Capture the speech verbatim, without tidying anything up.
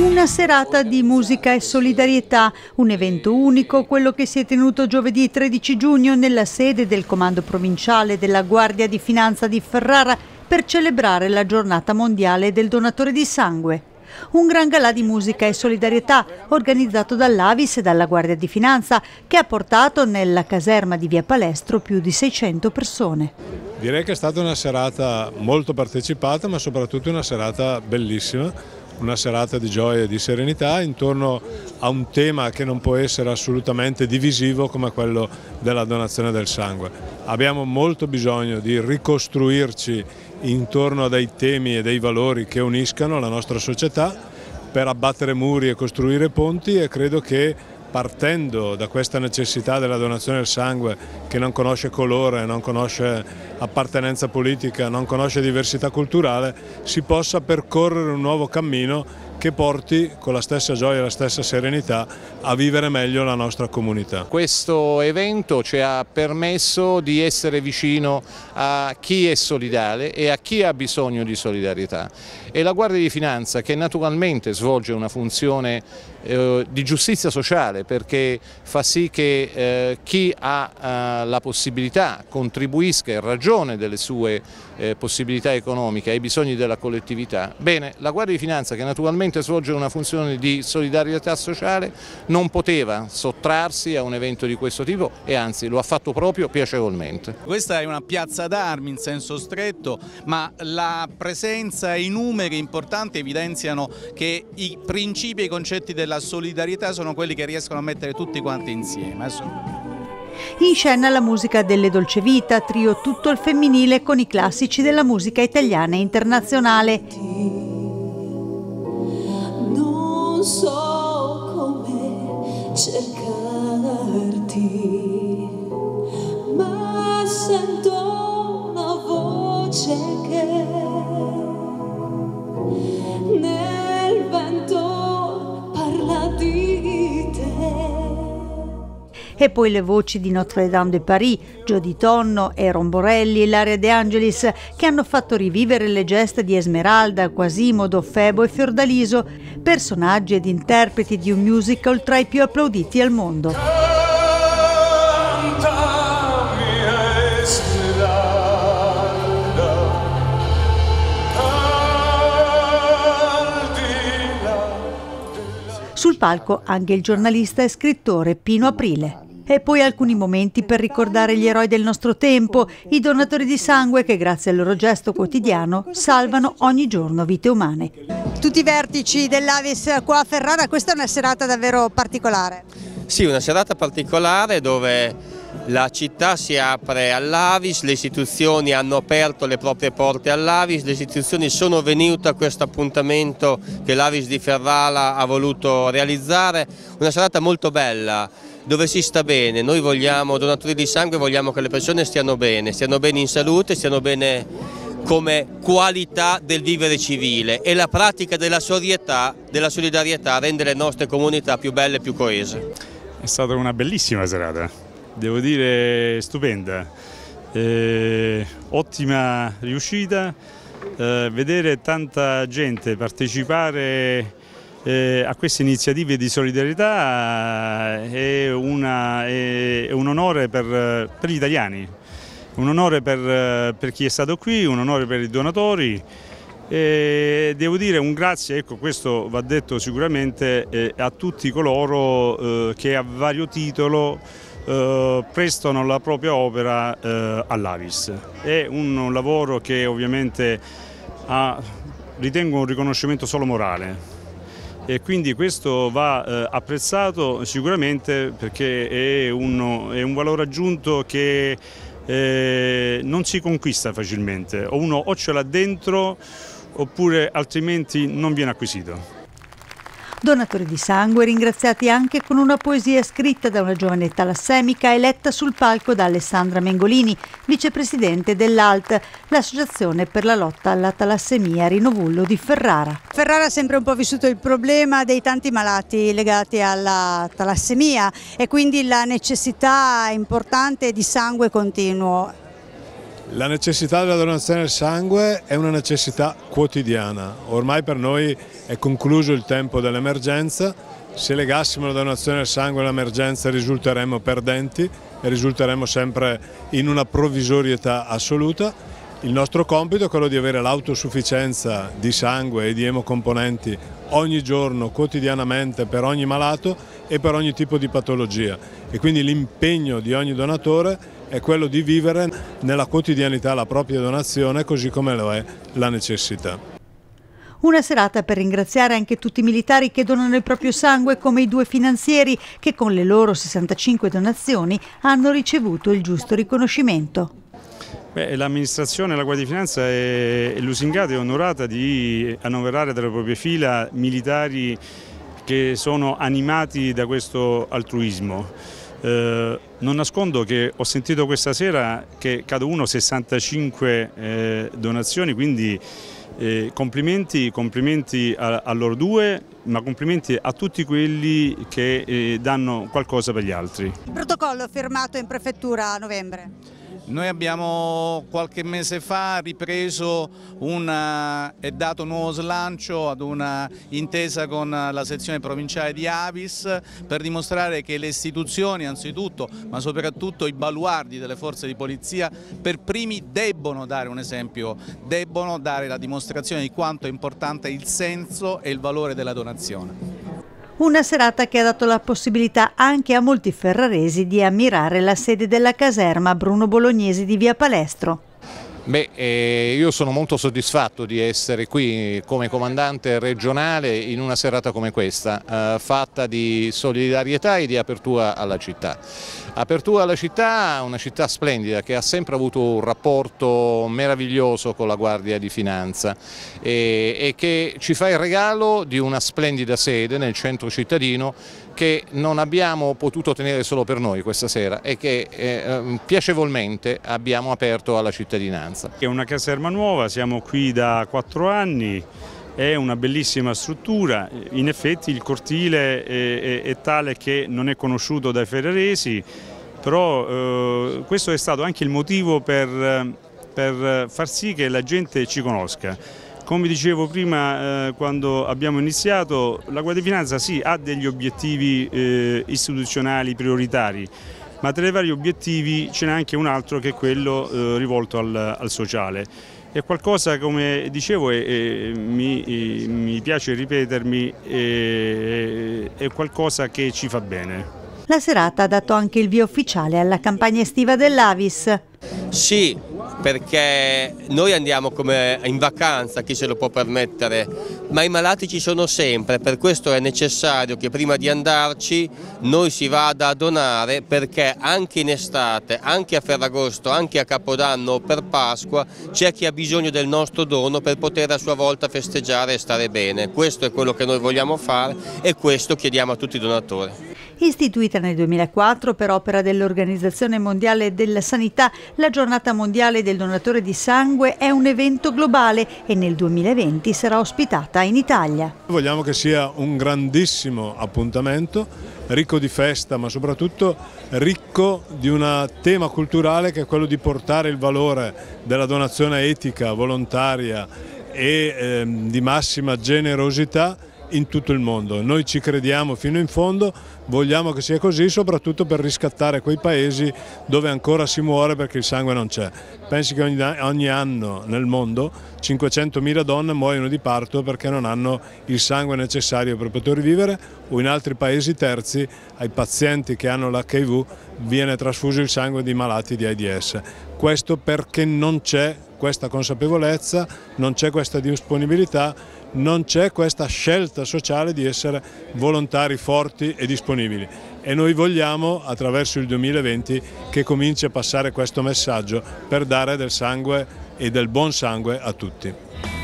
Una serata di musica e solidarietà, un evento unico, quello che si è tenuto giovedì tredici giugno nella sede del Comando Provinciale della Guardia di Finanza di Ferrara per celebrare la giornata mondiale del donatore di sangue. Un gran galà di musica e solidarietà organizzato dall'A V I S e dalla Guardia di Finanza che ha portato nella caserma di Via Palestro più di seicento persone. Direi che è stata una serata molto partecipata, ma soprattutto una serata bellissima, una serata di gioia e di serenità intorno a un tema che non può essere assolutamente divisivo come quello della donazione del sangue. Abbiamo molto bisogno di ricostruirci intorno a dei temi e dei valori che uniscano la nostra società per abbattere muri e costruire ponti, e credo che partendo da questa necessità della donazione del sangue, che non conosce colore, non conosce appartenenza politica, non conosce diversità culturale, si possa percorrere un nuovo cammino che porti con la stessa gioia e la stessa serenità a vivere meglio la nostra comunità. Questo evento ci ha permesso di essere vicino a chi è solidale e a chi ha bisogno di solidarietà. E la Guardia di Finanza, che naturalmente svolge una funzione eh, di giustizia sociale, perché fa sì che eh, chi ha eh, la possibilità contribuisca in ragione delle sue eh, possibilità economiche ai bisogni della collettività. Bene, la Guardia di Finanza, che naturalmente svolge una funzione di solidarietà sociale, non poteva sottrarsi a un evento di questo tipo e anzi lo ha fatto proprio piacevolmente. Questa è una piazza d'armi in senso stretto, ma la presenza e i numeri importanti evidenziano che i principi e i concetti della solidarietà sono quelli che riescono a mettere tutti quanti insieme. In scena la musica delle Dolce Vita, trio tutto al femminile con i classici della musica italiana e internazionale. Non so come cercarti, ma sento una voce che nel vento parla di te. E poi le voci di Notre-Dame de Paris, Jody Tonno, Aaron Borelli e Ilaria De Angelis, che hanno fatto rivivere le gesta di Esmeralda, Quasimodo, Febo e Fiordaliso, personaggi ed interpreti di un musical tra i più applauditi al mondo. Sul palco anche il giornalista e scrittore Pino Aprile. E poi alcuni momenti per ricordare gli eroi del nostro tempo, i donatori di sangue che grazie al loro gesto quotidiano salvano ogni giorno vite umane. Tutti i vertici dell'A V I S qua a Ferrara, questa è una serata davvero particolare. Sì, una serata particolare dove la città si apre all'A V I S, le istituzioni hanno aperto le proprie porte all'A V I S, le istituzioni sono venute a questo appuntamento che l'A V I S di Ferrara ha voluto realizzare, una serata molto bella, dove si sta bene. Noi vogliamo, donatori di sangue, vogliamo che le persone stiano bene, stiano bene in salute, stiano bene come qualità del vivere civile, e la pratica della solidarietà, della solidarietà rende le nostre comunità più belle e più coese. È stata una bellissima serata, devo dire stupenda, eh, ottima riuscita, eh, vedere tanta gente partecipare Eh, a queste iniziative di solidarietà è, una, è, è un onore per, per gli italiani, un onore per, per chi è stato qui, un onore per i donatori, e devo dire un grazie, ecco, questo va detto sicuramente, eh, a tutti coloro eh, che a vario titolo eh, prestano la propria opera eh, all'A V I S. È un, un lavoro che ovviamente ha, ritengo, un riconoscimento solo morale. E quindi questo va eh, apprezzato sicuramente, perché è, uno, è un valore aggiunto che eh, non si conquista facilmente, o uno o ce l'ha dentro oppure altrimenti non viene acquisito. Donatori di sangue ringraziati anche con una poesia scritta da una giovane talassemica e letta sul palco da Alessandra Mengolini, vicepresidente dell'A L T, l'associazione per la lotta alla talassemia Rinovullo di Ferrara. Ferrara ha sempre un po' vissuto il problema dei tanti malati legati alla talassemia e quindi la necessità importante di sangue continuo. La necessità della donazione del sangue è una necessità quotidiana, ormai per noi è concluso il tempo dell'emergenza, se legassimo la donazione del sangue all'emergenza risulteremmo perdenti e risulteremmo sempre in una provvisorietà assoluta. Il nostro compito è quello di avere l'autosufficienza di sangue e di emocomponenti ogni giorno, quotidianamente, per ogni malato e per ogni tipo di patologia e quindi l'impegno di ogni donatore è quello di vivere nella quotidianità la propria donazione così come lo è la necessità. Una serata per ringraziare anche tutti i militari che donano il proprio sangue, come i due finanzieri che con le loro sessantacinque donazioni hanno ricevuto il giusto riconoscimento. L'amministrazione, la Guardia di Finanza e Lusingate è onorata di annoverare dalle proprie fila militari che sono animati da questo altruismo. Eh, non nascondo che ho sentito questa sera che cada uno sessantacinque eh, donazioni, quindi eh, complimenti, complimenti a, a loro due, ma complimenti a tutti quelli che eh, danno qualcosa per gli altri. Il protocollo firmato in prefettura a novembre. Noi abbiamo qualche mese fa ripreso una, e dato nuovo slancio ad una intesa con la sezione provinciale di Avis per dimostrare che le istituzioni anzitutto, ma soprattutto i baluardi delle forze di polizia per primi debbono dare un esempio, debbono dare la dimostrazione di quanto è importante il senso e il valore della donazione. Una serata che ha dato la possibilità anche a molti ferraresi di ammirare la sede della caserma Bruno Bolognesi di Via Palestro. Beh, eh, io sono molto soddisfatto di essere qui come comandante regionale in una serata come questa, eh, fatta di solidarietà e di apertura alla città. Apertura alla città, una città splendida che ha sempre avuto un rapporto meraviglioso con la Guardia di Finanza e, e che ci fa il regalo di una splendida sede nel centro cittadino che non abbiamo potuto tenere solo per noi questa sera e che eh, piacevolmente abbiamo aperto alla cittadinanza. È una caserma nuova, siamo qui da quattro anni, è una bellissima struttura, in effetti il cortile è, è, è tale che non è conosciuto dai ferraresi, però eh, questo è stato anche il motivo per, per far sì che la gente ci conosca. Come dicevo prima eh, quando abbiamo iniziato, la Guardia di Finanza sì, ha degli obiettivi eh, istituzionali prioritari, ma tra i vari obiettivi ce n'è anche un altro che è quello eh, rivolto al, al sociale. È qualcosa, come dicevo, e, e, mi, e, mi piace ripetermi, e, è qualcosa che ci fa bene. La serata ha dato anche il via ufficiale alla campagna estiva dell'Avis. Sì, perché noi andiamo come in vacanza, chi se lo può permettere, ma i malati ci sono sempre, per questo è necessario che prima di andarci noi si vada a donare, perché anche in estate, anche a Ferragosto, anche a Capodanno o per Pasqua c'è chi ha bisogno del nostro dono per poter a sua volta festeggiare e stare bene. Questo è quello che noi vogliamo fare e questo chiediamo a tutti i donatori. Istituita nel duemilaquattro per opera dell'Organizzazione Mondiale della Sanità, la Giornata Mondiale del Donatore di Sangue è un evento globale e nel duemilaventi sarà ospitata in Italia. Vogliamo che sia un grandissimo appuntamento, ricco di festa ma soprattutto ricco di un tema culturale che è quello di portare il valore della donazione etica, volontaria e eh, di massima generosità in tutto il mondo. Noi ci crediamo fino in fondo, vogliamo che sia così, soprattutto per riscattare quei paesi dove ancora si muore perché il sangue non c'è. Pensi che ogni, ogni anno nel mondo cinquecentomila donne muoiono di parto perché non hanno il sangue necessario per poter vivere, o in altri paesi terzi ai pazienti che hanno l'H I V viene trasfuso il sangue di malati di AIDS. Questo perché non c'è questa consapevolezza, non c'è questa disponibilità, non c'è questa scelta sociale di essere volontari forti e disponibili e noi vogliamo attraverso il duemilaventi che cominci a passare questo messaggio per dare del sangue e del buon sangue a tutti.